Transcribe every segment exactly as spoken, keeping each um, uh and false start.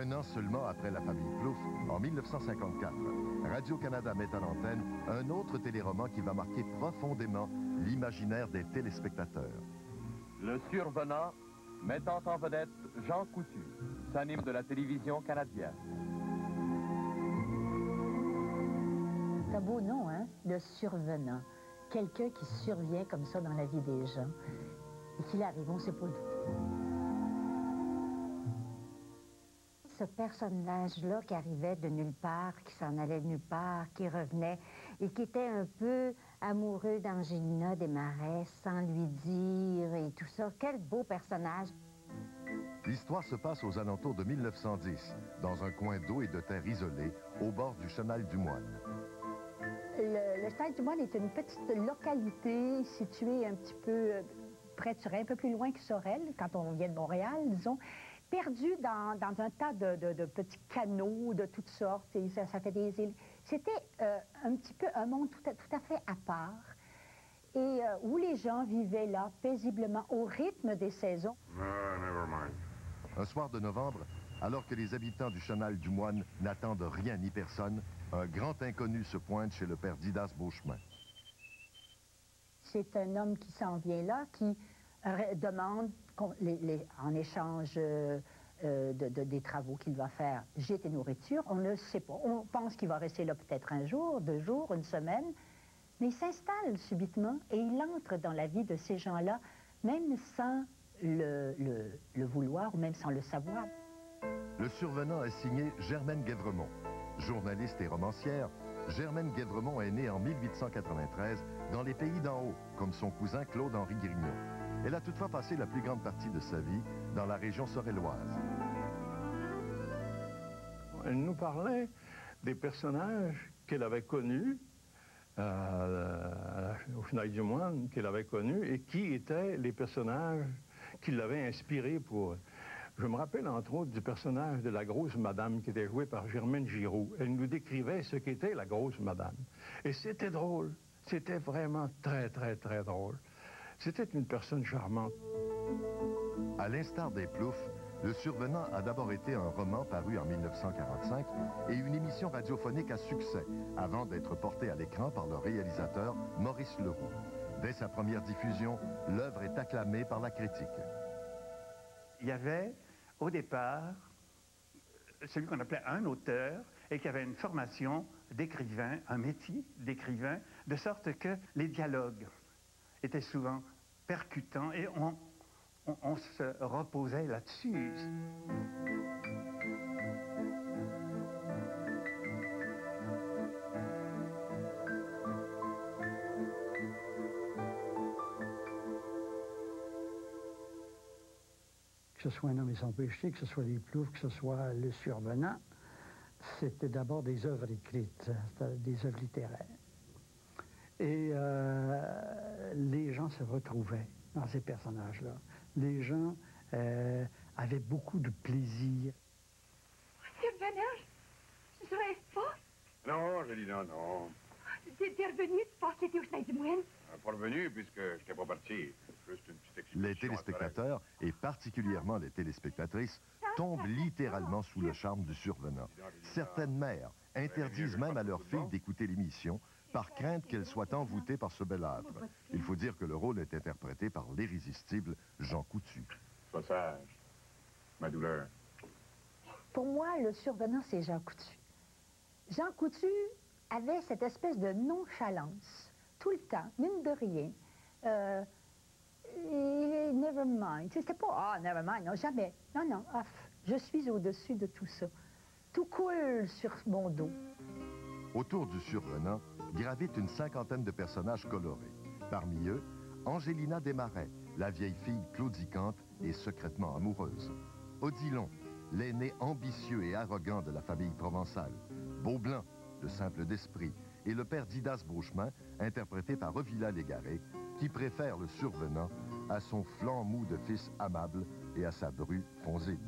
Un an seulement après la famille Plouffe, en mille neuf cent cinquante-quatre, Radio-Canada met à l'antenne un autre téléroman qui va marquer profondément l'imaginaire des téléspectateurs. Le Survenant, mettant en vedette Jean Coutu, s'anime de la télévision canadienne. C'est un beau nom, hein? Le Survenant. Quelqu'un qui survient comme ça dans la vie des gens. Et qu'il arrive, on ne sait pas d'où. Ce personnage-là qui arrivait de nulle part, qui s'en allait de nulle part, qui revenait, et qui était un peu amoureux d'Angelina Desmarais, sans lui dire, et tout ça. Quel beau personnage! L'histoire se passe aux alentours de mille neuf cent dix, dans un coin d'eau et de terre isolé, au bord du chenal du Moine. Le, le chenal du Moine est une petite localité située un petit peu euh, près de Sorel, un peu plus loin que Sorel, quand on vient de Montréal, disons, perdu dans, dans un tas de, de, de petits canaux de toutes sortes, et ça, ça fait des îles. C'était euh, un petit peu un monde tout à, tout à fait à part, et euh, où les gens vivaient là, paisiblement, au rythme des saisons. Uh, never mind. Un soir de novembre, alors que les habitants du chenal du Moine n'attendent rien ni personne, un grand inconnu se pointe chez le père Didas Beauchemin. C'est un homme qui s'en vient là, qui demande, les, les, en échange euh, euh, de, de, des travaux qu'il va faire, gîte et nourriture. On ne sait pas. On pense qu'il va rester là peut-être un jour, deux jours, une semaine, mais il s'installe subitement et il entre dans la vie de ces gens-là, même sans le, le, le vouloir ou même sans le savoir. Le Survenant est signé Germaine Guèvremont. Journaliste et romancière, Germaine Guèvremont est née en mille huit cent quatre-vingt-treize dans les pays d'en haut, comme son cousin Claude-Henri Grignon. Elle a toutefois passé la plus grande partie de sa vie dans la région sorelloise. Elle nous parlait des personnages qu'elle avait connus euh, au Chenal du Moine, qu'elle avait connus, et qui étaient les personnages qui l'avaient inspiré pour... Je me rappelle entre autres du personnage de la grosse madame qui était jouée par Germaine Giroux. Elle nous décrivait ce qu'était la grosse madame. Et c'était drôle. C'était vraiment très, très, très drôle. C'était une personne charmante. À l'instar des Plouffe, Le Survenant a d'abord été un roman paru en mille neuf cent quarante-cinq et une émission radiophonique à succès, avant d'être porté à l'écran par le réalisateur Maurice Leroux. Dès sa première diffusion, l'œuvre est acclamée par la critique. Il y avait, au départ, celui qu'on appelait un auteur et qui avait une formation d'écrivain, un métier d'écrivain, de sorte que les dialogues étaient souvent percutants et on, on, on se reposait là-dessus. Que ce soit Un homme et son péché, que ce soit Les Plouffe, que ce soit Le Survenant, c'était d'abord des œuvres écrites, des œuvres littéraires. Et euh, les gens se retrouvaient dans ces personnages-là. Les gens euh, avaient beaucoup de plaisir. Survenant, ce serait fort. Non, j'ai dit non, non. T'es revenu, tu penses que t'étais au Chenal du Moine? Pas revenu, puisque je n'étais pas parti. Juste une petite explication. Les téléspectateurs, et particulièrement les téléspectatrices, tombent littéralement sous le charme du Survenant. Certaines mères interdisent même à leurs filles d'écouter l'émission par crainte qu'elles soient envoûtées par ce belâtre. Il faut dire que le rôle est interprété par l'irrésistible Jean Coutu. Sois sage, ma douleur. Pour moi, Le Survenant, c'est Jean Coutu. Jean Coutu avait cette espèce de nonchalance, tout le temps, mine de rien. Euh, et never mind. C'était pas, ah, never mind, non, jamais. Non, non, ah, je suis au-dessus de tout ça. Tout coule sur mon dos. Autour du Survenant gravitent une cinquantaine de personnages colorés. Parmi eux, Angelina Desmarais, la vieille fille claudicante et secrètement amoureuse. Odilon, l'aîné ambitieux et arrogant de la famille provençale. Beaublanc, le simple d'esprit, et le père Didas Beauchemin, interprété par Ovila Légaré, qui préfère le Survenant à son flanc mou de fils amable et à sa bru Fonzine.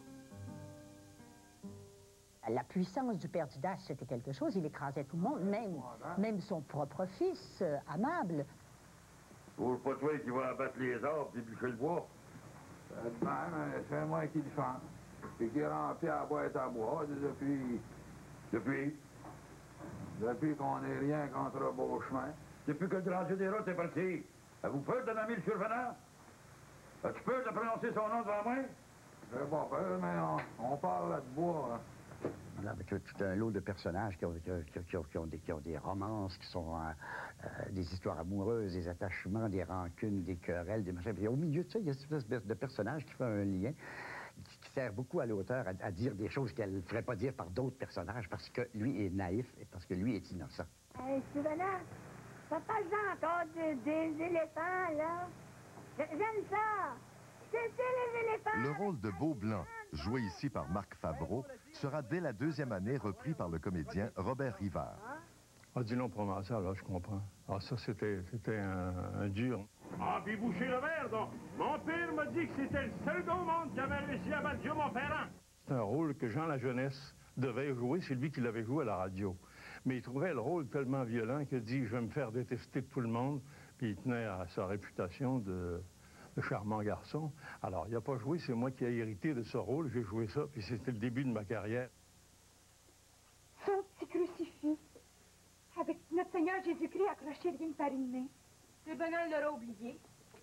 La puissance du père Didas, c'était quelque chose. Il écrasait tout le monde, même, même son propre fils, euh, amable. Pour pas toi qui va abattre les arbres et bûcher le bois. C'est moi qui le fais. puis qui est rempli à boîte à bois depuis... Depuis... Depuis qu'on n'est rien contre Beauchemin. Depuis que le Grand Dieu des routes est parti. Avez-vous peur de nommer le survenant? As-tu peur de prononcer son nom devant moi? J'ai pas peur, mais on, on parle de bois. Hein. Avec tout un lot de personnages qui ont, qui ont, qui ont, qui ont, des, qui ont des romances, qui sont euh, euh, des histoires amoureuses, des attachements, des rancunes, des querelles, des machins. Et au milieu de ça, il y a cette espèce de personnage qui fait un lien, qui, qui sert beaucoup à l'auteur à, à dire des choses qu'elle ne ferait pas dire par d'autres personnages parce que lui est naïf et parce que lui est innocent. Hey, Sylvana, ça parle encore de, des éléphants, là. J'aime ça. C'est les éléphants. Le rôle de Beau-Blanc, joué ici par Marc Favreau, sera dès la deuxième année repris par le comédien Robert Rivard. Ah, dis non provençal, là, je comprends. Ah, ça, c'était un, un dur. Ah, puis boucher le verre, donc. Mon père m'a dit que c'était le seul au monde qui avait réussi à battre Dieu Montferrand. C'est un rôle que Jean Lajeunesse devait jouer, c'est lui qui l'avait joué à la radio. Mais il trouvait le rôle tellement violent qu'il a dit « je vais me faire détester de tout le monde », puis il tenait à sa réputation de... de charmant garçon. Alors, il n'a pas joué, c'est moi qui ai hérité de ce rôle. J'ai joué ça, puis c'était le début de ma carrière. Son petit crucifix, avec notre Seigneur Jésus-Christ accroché rien que par une main. Le bonheur l'aura oublié.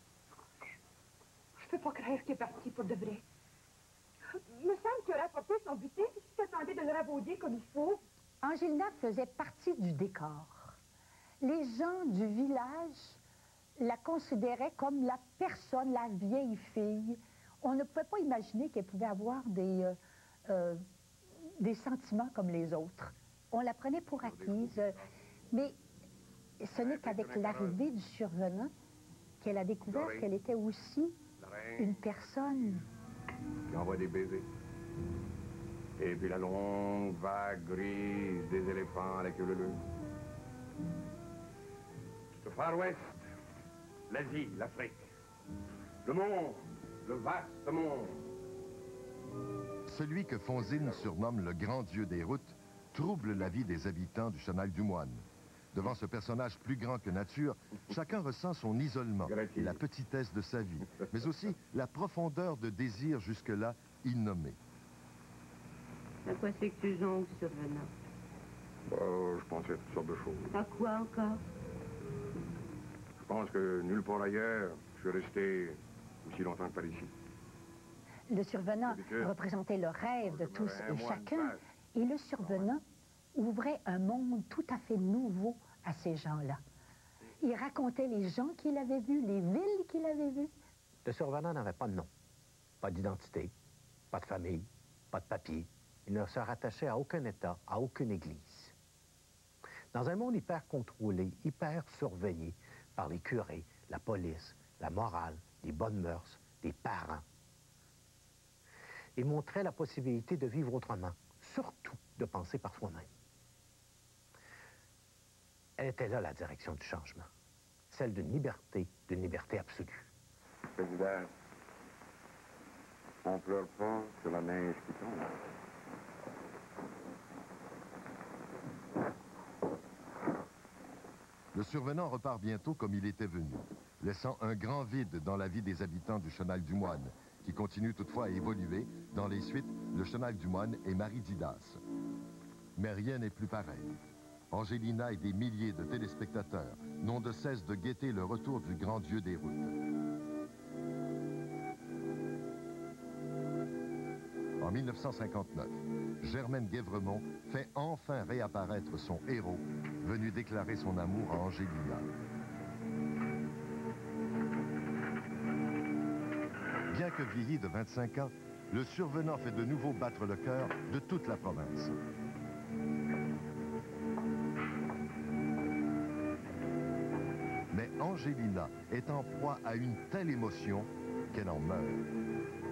Je peux pas croire qu'il est parti pour de vrai. Il me semble qu'il aurait apporté son butin et qu'il s'attendait de le rabauder comme il faut. Angelina faisait partie du décor. Les gens du village la considérait comme la personne, la vieille fille. On ne pouvait pas imaginer qu'elle pouvait avoir des, euh, euh, des sentiments comme les autres. On la prenait pour acquise, mais ce n'est qu'avec l'arrivée du survenant qu'elle a découvert qu'elle était aussi une personne. Qui envoie des baisers. Et puis la longue vague grise des éléphants à la queue leu. Le Far West. L'Asie, l'Afrique, le monde, le vaste monde. Celui que Fonzine surnomme le grand dieu des routes trouble la vie des habitants du Chenal du Moine. Devant ce personnage plus grand que nature, chacun ressent son isolement et la petitesse de sa vie, mais aussi la profondeur de désir jusque-là innommé. À quoi c'est que tu jongles, survenant? Oh, je pensais à toutes sortes de choses. À quoi encore? Je pense que nulle part ailleurs, je suis resté aussi longtemps que par ici. Le survenant représentait le rêve de tous et chacun, et le survenant ouvrait un monde tout à fait nouveau à ces gens-là. Il racontait les gens qu'il avait vus, les villes qu'il avait vues. Le survenant n'avait pas de nom, pas d'identité, pas de famille, pas de papier. Il ne se rattachait à aucun État, à aucune église. Dans un monde hyper contrôlé, hyper surveillé, par les curés, la police, la morale, les bonnes mœurs, les parents. Il montrait la possibilité de vivre autrement, surtout de penser par soi-même. Elle était là, la direction du changement, celle d'une liberté, d'une liberté absolue. Président, on pleure pas sur la neige qui tombe. Le survenant repart bientôt comme il était venu, laissant un grand vide dans la vie des habitants du Chenal du Moine, qui continue toutefois à évoluer dans les suites Le Chenal du Moine et Marie Didas. Mais rien n'est plus pareil. Angelina et des milliers de téléspectateurs n'ont de cesse de guetter le retour du grand dieu des routes. En mille neuf cent cinquante-neuf, Germaine Guèvremont fait enfin réapparaître son héros, venu déclarer son amour à Angelina. Bien que vieilli de vingt-cinq ans, le survenant fait de nouveau battre le cœur de toute la province. Mais Angelina est en proie à une telle émotion qu'elle en meurt.